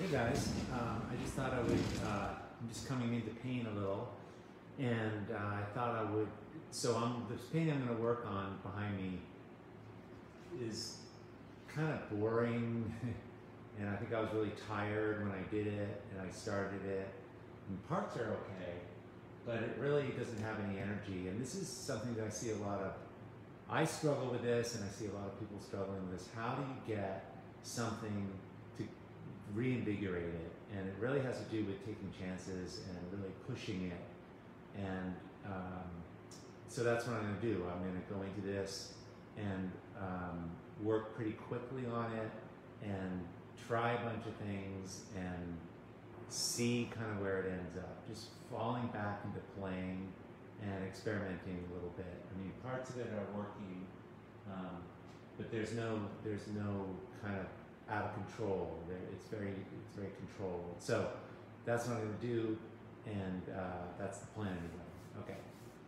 Hey guys, I just thought I would, I'm just coming into paint a little, and I thought I would, this paint I'm going to work on behind me is kind of boring, and I think I was really tired when I did it, and I started it, and parts are okay, but it really doesn't have any energy, and this is something that I see a lot of, I struggle with this, and I see a lot of people struggling with this. How do you get something to reinvigorate it? And it really has to do with taking chances and really pushing it. And so that's what I'm going to do. I'm going to go into this and work pretty quickly on it and try a bunch of things and see kind of where it ends up. Just falling back into playing and experimenting a little bit. I mean, parts of it are working, but there's no kind of out of control. It's very controlled. So that's what I'm going to do, and that's the plan anyway.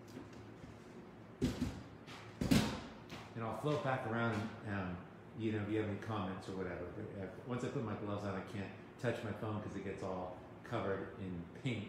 Okay. And I'll float back around. If you have any comments or whatever. But once I put my gloves on, I can't touch my phone because it gets all covered in paint.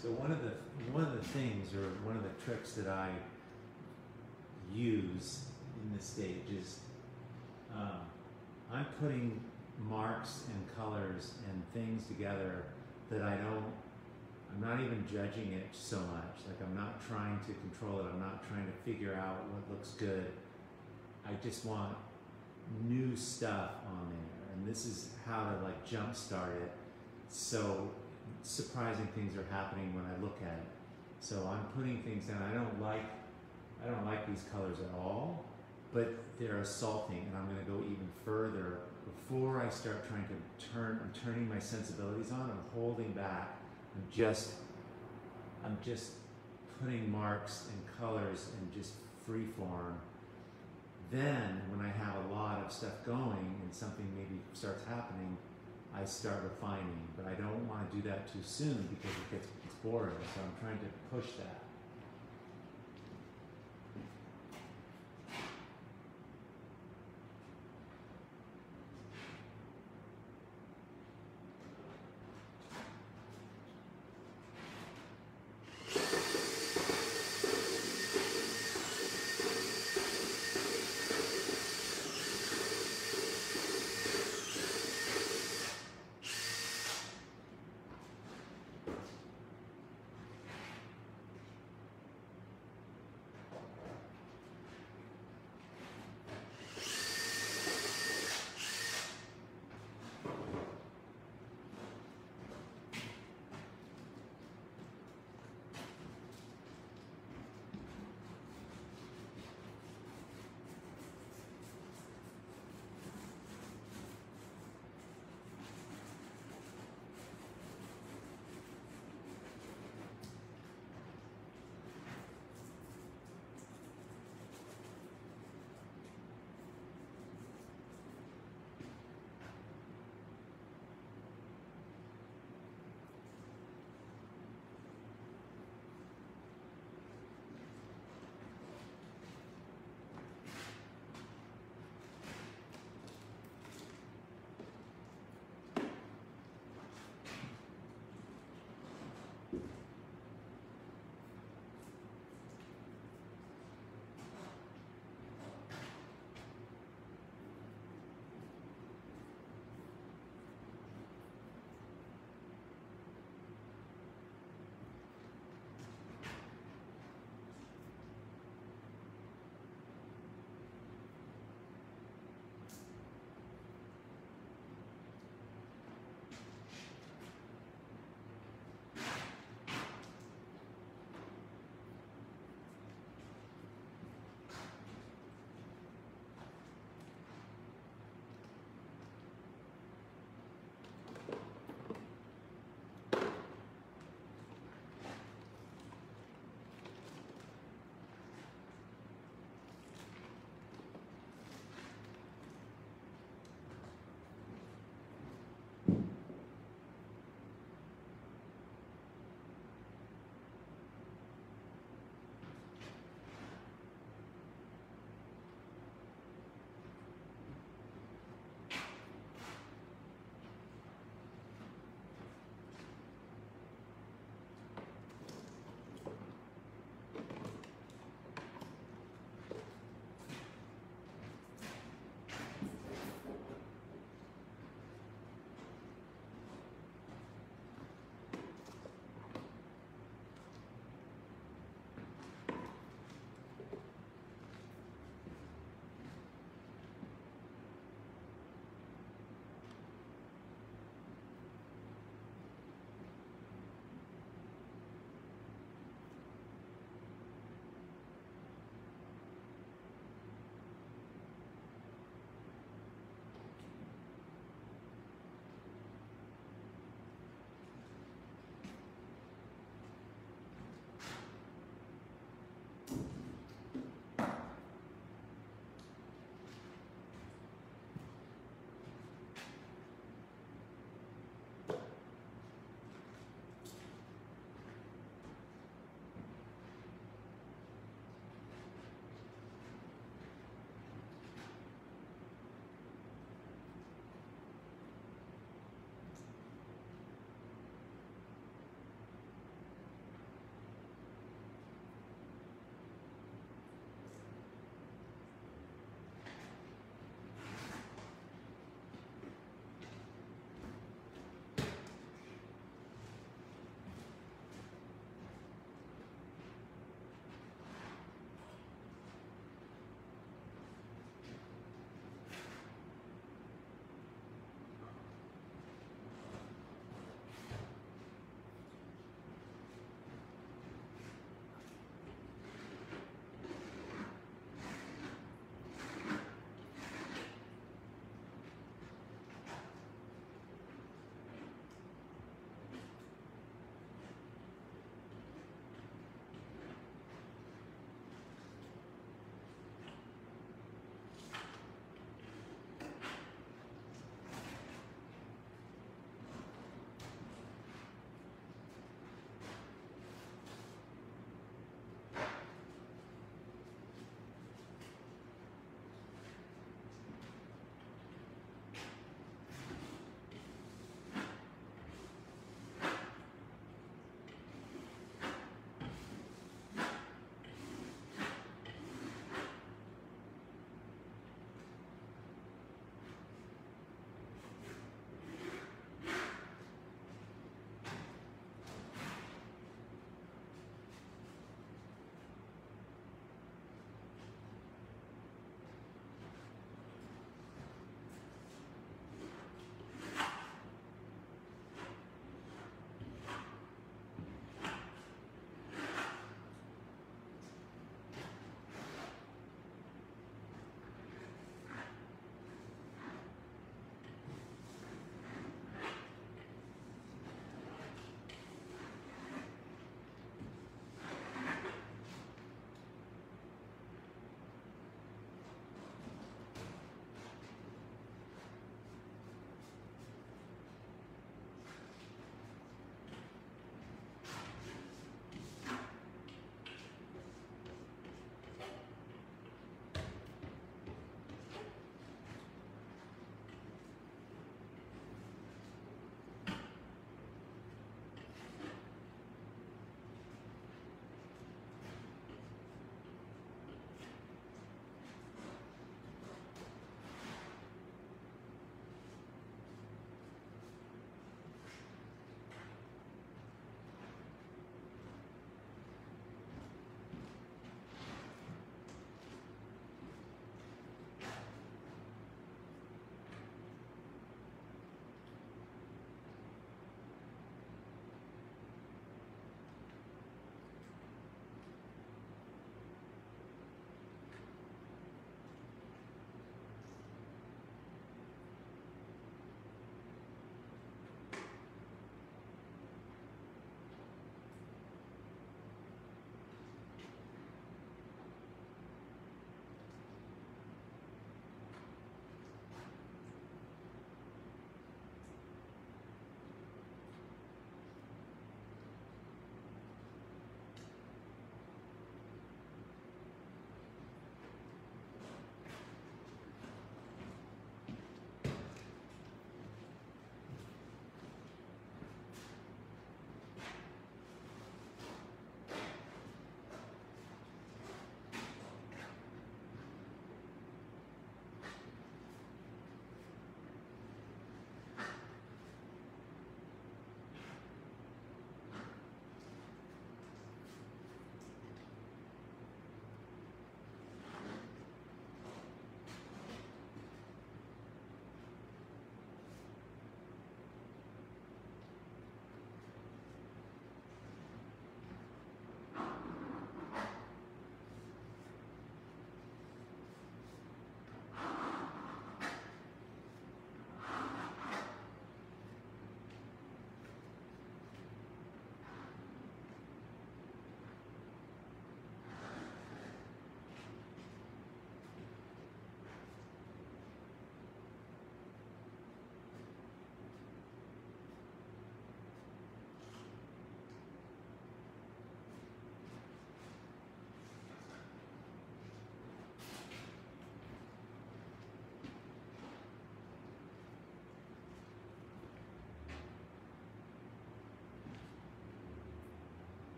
So one of the things, or one of the tricks that I use in this stage is I'm putting marks and colors and things together that I'm not even judging it so much. Like, I'm not trying to control it. I'm not trying to figure out what looks good. I just want new stuff on there, and this is how to like jumpstart it. So surprising things are happening when I look at it. So I'm putting things down. I don't like these colors at all, but they're assaulting, and I'm going to go even further. Before I start trying to I'm turning my sensibilities on. I'm holding back. I'm just putting marks and colors and just free form. Then, when I have a lot of stuff going and something maybe starts happening, I start refining. But I don't want to do that too soon because it's boring. So I'm trying to push that.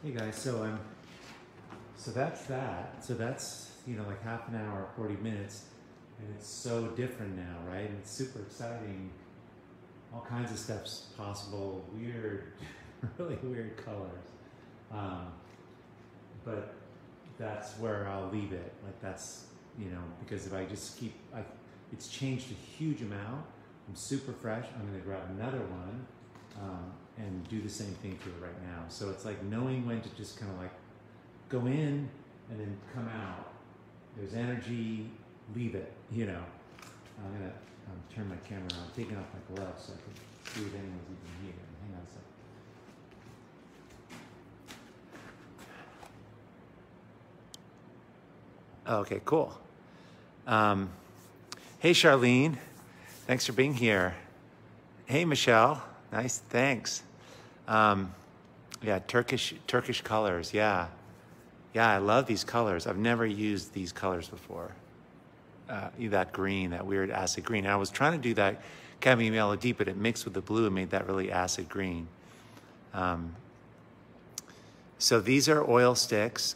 Hey guys, so that's that. So that's, you know, like half an hour, 40 minutes, and it's so different now, right? And it's super exciting. All kinds of stuff's possible, weird, really weird colors. But that's where I'll leave it. Like that's, you know, because if I just keep, it's changed a huge amount. I'm super fresh. I'm gonna grab another one and do the same thing to it right now. So it's like knowing when to just kind of like go in and then come out. There's energy, leave it, you know. I'm gonna turn my camera on, I'm taking off my gloves so I can see if anyone's even here. Hang on a second. Okay, cool. Hey, Charlene. Thanks for being here. Hey, Michelle. Nice, thanks. Yeah, Turkish colors, yeah. Yeah, I love these colors. I've never used these colors before. That green, that weird acid green. And I was trying to do that cadmium yellow deep, but it mixed with the blue and made that really acid green. So these are oil sticks,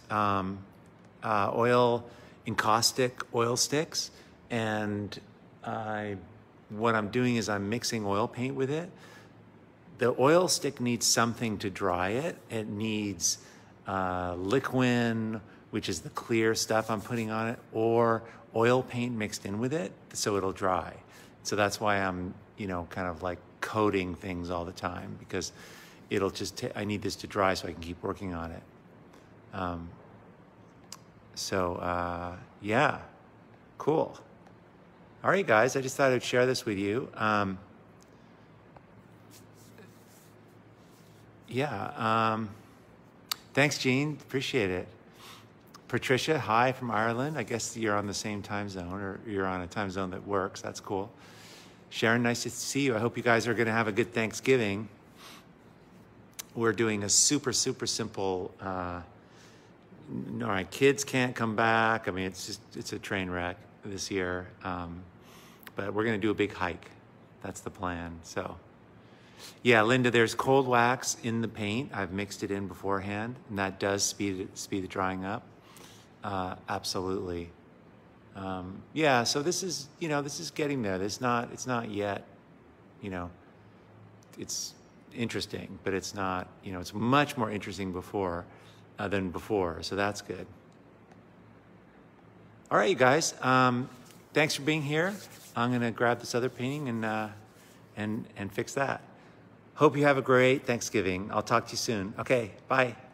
encaustic oil sticks. And what I'm doing is I'm mixing oil paint with it. The oil stick needs something to dry it. It needs liquin, which is the clear stuff I'm putting on it, or oil paint mixed in with it, so it'll dry. So that's why I'm, you know, kind of like coating things all the time, because it'll just, I need this to dry so I can keep working on it. Yeah, cool. All right, guys, I just thought I'd share this with you. Thanks, Jean. Appreciate it. Patricia, hi from Ireland. I guess you're on the same time zone, or you're on a time zone that works. That's cool. Sharon, nice to see you. I hope you guys are going to have a good Thanksgiving. We're doing a super, super simple. No, my kids can't come back. I mean, it's a train wreck this year. But we're going to do a big hike. That's the plan. So. Yeah, Linda, there's cold wax in the paint. I've mixed it in beforehand, and that does speed the drying up. Absolutely. Yeah, so this is, you know, this is getting there. It's not yet, you know, it's interesting, but it's not, you know, it's much more interesting than before. So that's good. All right, you guys. Thanks for being here. I'm gonna grab this other painting and fix that. Hope you have a great Thanksgiving. I'll talk to you soon. Okay, bye.